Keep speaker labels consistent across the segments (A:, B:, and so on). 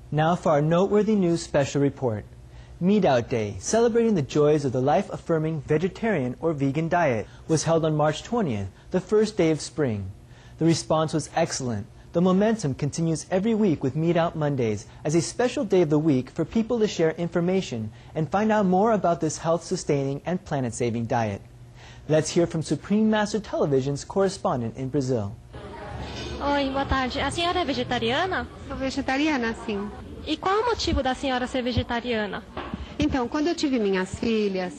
A: Now for our noteworthy news special report. MeatOut Day, celebrating the joys of the life-affirming vegetarian or vegan diet, was held on March 20th, the first day of spring. The response was excellent. The momentum continues every week with MeatOut Mondays as a special day of the week for people to share information and find out more about this health-sustaining and planet-saving diet. Let's hear from Supreme Master Television's correspondent in Brazil.
B: Oi, boa tarde. A senhora é vegetariana?
C: Sou vegetariana, sim.
B: E qual o motivo da senhora ser vegetariana?
C: Então, quando eu tive minhas filhas,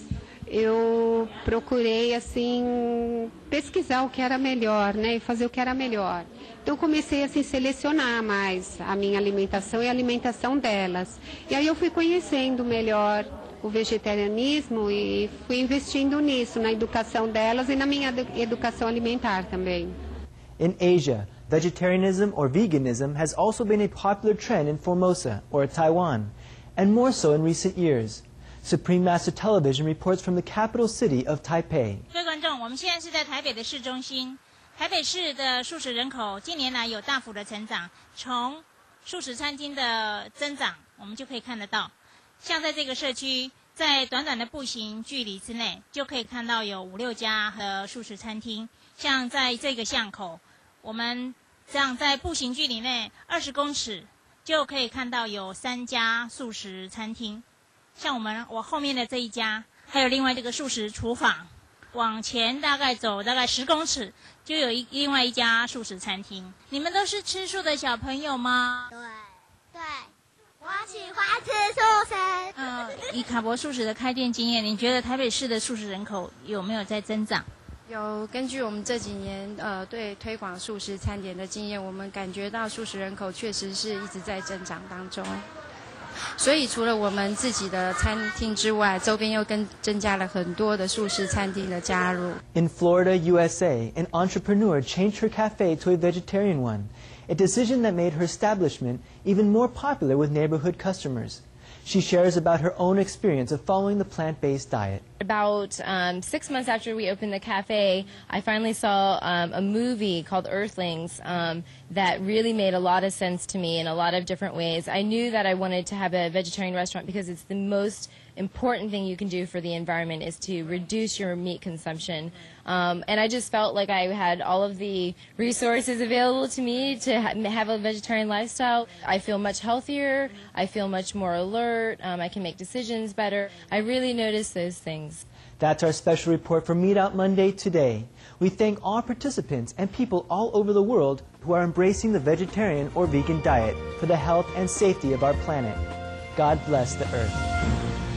C: eu procurei, assim, pesquisar o que era melhor, né? E fazer o que era melhor. Então, comecei, assim, selecionar mais a minha alimentação e a alimentação delas. E aí eu fui conhecendo melhor o vegetarianismo e fui investindo nisso, na educação delas e na minha educação alimentar também.
A: In Asia, vegetarianism or veganism has also been a popular trend in Formosa, or Taiwan, and more so in recent years. Supreme Master Television reports from the capital city of Taipei.
D: 各位观众，我们现在是在台北的市中心。台北市的素食人口近年来有大幅的成长，从素食餐厅的增长，我们就可以看得到。像在这个社区，在短短的步行距离之内，就可以看到有5-6家的素食餐厅。像在这个巷口，我们这样在步行距离内20公尺，就可以看到有3家素食餐厅。像我后面的这一家，还有另外这个素食厨房，往前大概走大概10公尺，就有另外一家素食餐厅。你们都是吃素的小朋友吗？
E: 对，我喜欢吃素食。
D: 以卡博素食的开店经验，你觉得台北市的素食人口有没有在增长？
F: 有，根据我们这几年对推广素食餐点的经验，我们感觉到素食人口确实是一直在增长当中。所以除了我们自己的餐厅之外，周边又增加了很多的素食餐厅的加入。
A: In Florida, USA, an entrepreneur changed her cafe to a vegetarian one, a decision that made her establishment even more popular with neighborhood customers. She shares about her own experience of following the plant-based diet.
G: About 6 months after we opened the cafe, I finally saw a movie called Earthlings that really made a lot of sense to me in a lot of different ways. I knew that I wanted to have a vegetarian restaurant because it's the most important thing you can do for the environment is to reduce your meat consumption. And I just felt like I had all of the resources available to me to have a vegetarian lifestyle. I feel much healthier. I feel much more alert. I can make decisions better. I really noticed those things.
A: That's our special report for MeatOut Monday today. We thank all participants and people all over the world who are embracing the vegetarian or vegan diet for the health and safety of our planet. God bless the earth.